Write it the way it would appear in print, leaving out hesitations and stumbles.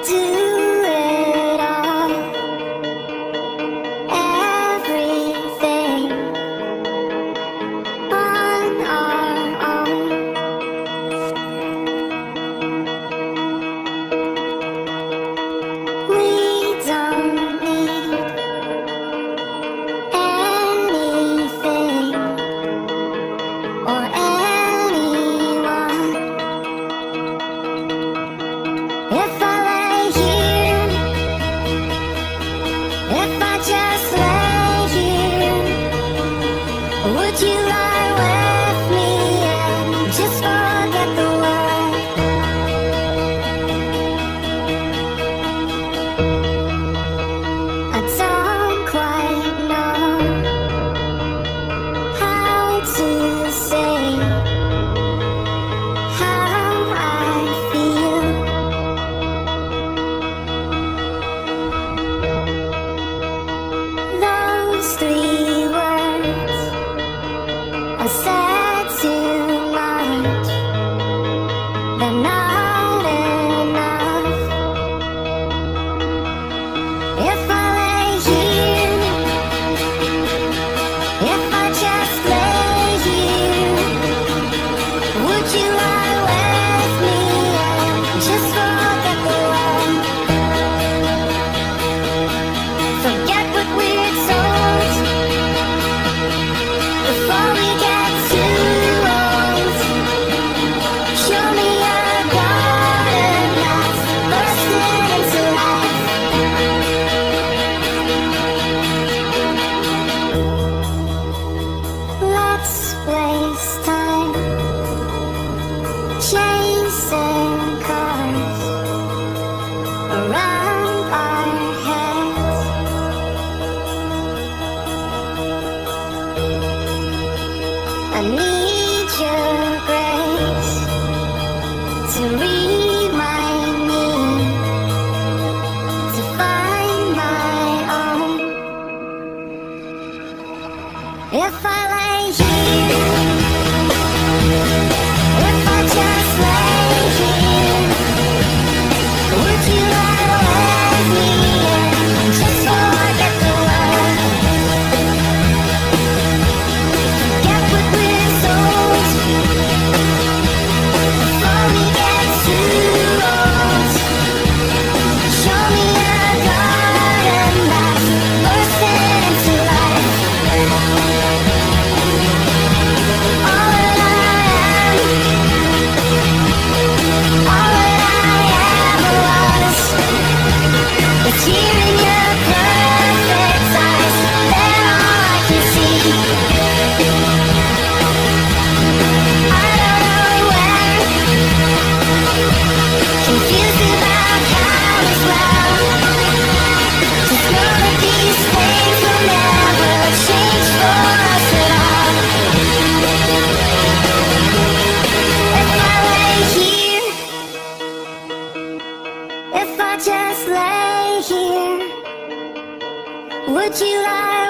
do it all, everything on our own. We don't need anything or anyone. If I lay here, if I just lay here, would you lie with me and just forget the world? I don't quite know how to say how I feel. Those 3 words are said too much. They're not enough. If I lay here, if I just lay here, would you lie with me and just forget the world? Forget what we're told before we get too old. Show me a garden that's bursting into life. Let's waste time chasing cars around our heads. I need your grace to remind me to find my own. If I lay here, if I just lay here, would you lie with me and just forget the world? Forget what we're told before we get too old. Show me a garden that's bursting into life. All that I am, all that I ever was, is here in your perfect eyes. They're all I can see. I don't know where, confused about how as well. Just know that these things will never change for us at all. If I lay here, if I just lay here, would you lie